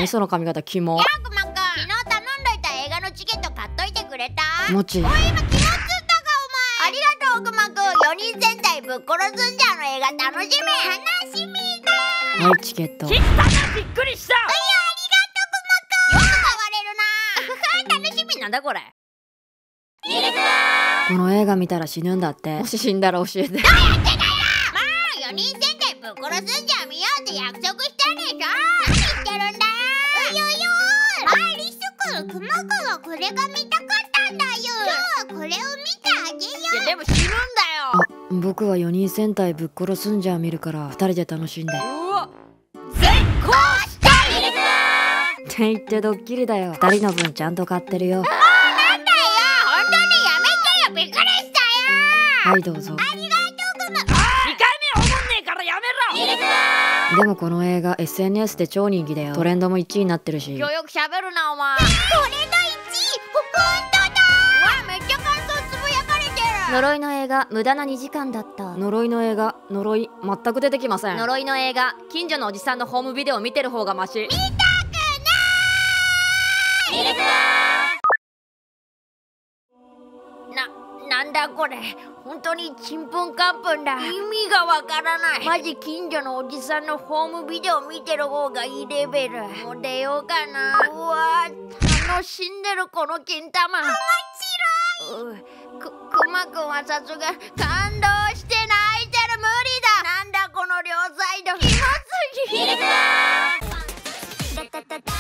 何その髪型キモ。 くまくん、昨日頼んどいた映画のチケット買っといてくれた？ もち。 おい、今昨日っつったかお前。ありがとうくまくん。4人戦隊ぶっ殺すんじゃんの映画楽しみ。楽しみだ。 はい、チケット。 切ったな、びっくりした。 ありがとうくまくん。よく買われるな。楽しみなんだこれ。 この映画見たら死ぬんだって。もし死んだら教えて。 まあ、4人戦隊ぶっ殺すんじゃん見ようって約束したでしょ。何言ってるんだよ。うよよー。あ、リス君、くまくんはこれが見たかったんだよ。今日はこれを見てあげよう。いやでも死ぬんだよ。 僕は4人戦隊ぶっ殺すんじゃ見るから2人で楽しんで。 うわ、絶好したリス。 って言ってドッキリだよ。2人の分ちゃんと買ってるよ。 なんだよ、本当にやめてよ。びっくりしたよ。 はい、どうぞ。 ありがとうくま。 2回目おもんねえからやめろ。 でもこの映画 SNS で超人気だよ。トレンドも1位になってるし。 よく喋るなお前。これが1位。本当だ。うわ、めっちゃ感想つぶやかれてる。 呪いの映画無駄な2時間だった。 呪いの映画、呪い全く出てきません。 呪いの映画、近所のおじさんのホームビデオ見てる方がマシ。 なんだこれ、本当にちんぷんかんぷんだ。意味がわからない。マジ近所のおじさんのホームビデオ見てる方がいいレベル。もう出ようかな。うわ、楽しんでるこの金玉。面白い。くまくんはさすが感動して泣いてる。無理だ。なんだこの両サイド。キモすぎ。